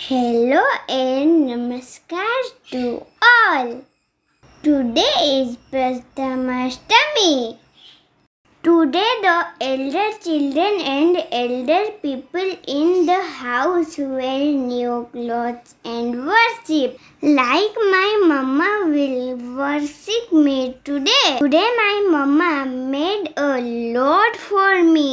Hello and namaskar to all. Today is Prathamashtami. Today the elder children and elder people in the house wear new clothes and worship. Like my mama will worship me today. Today my mama made a lot for me.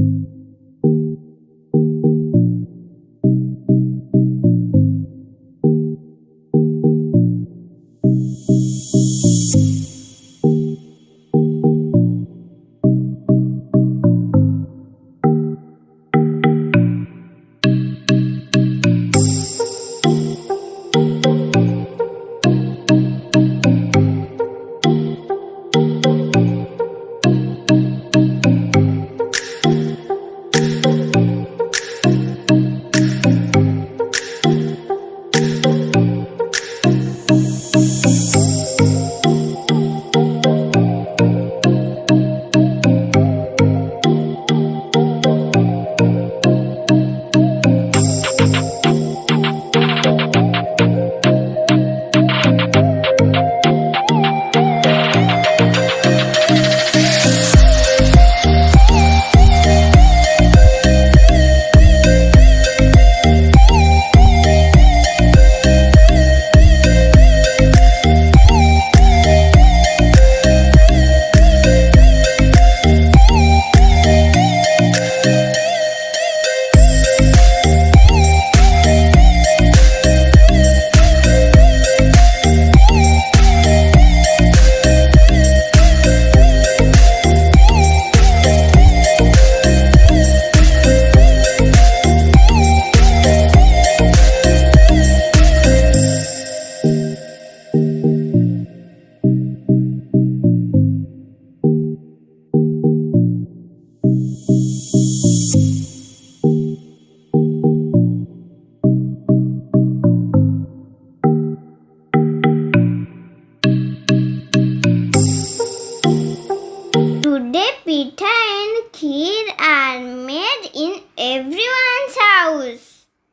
Today pitha and kheer are made in everyone's house.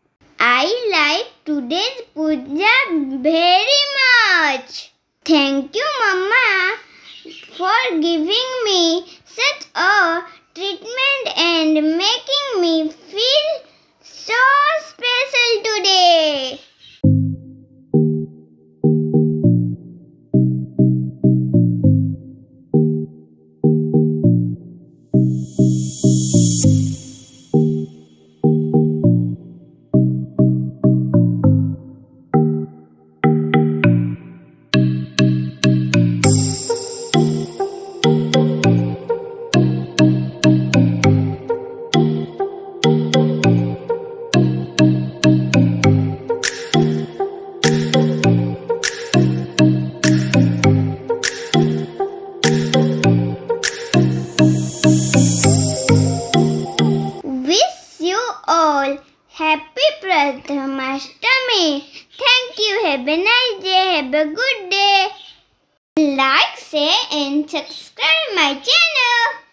I like today's puja very much. Thank you Mama for giving me such a treatment and making me feel so special today. All happy Prathamashtami. Thank you. Have a nice day. Have a good day. Like, share and subscribe my channel.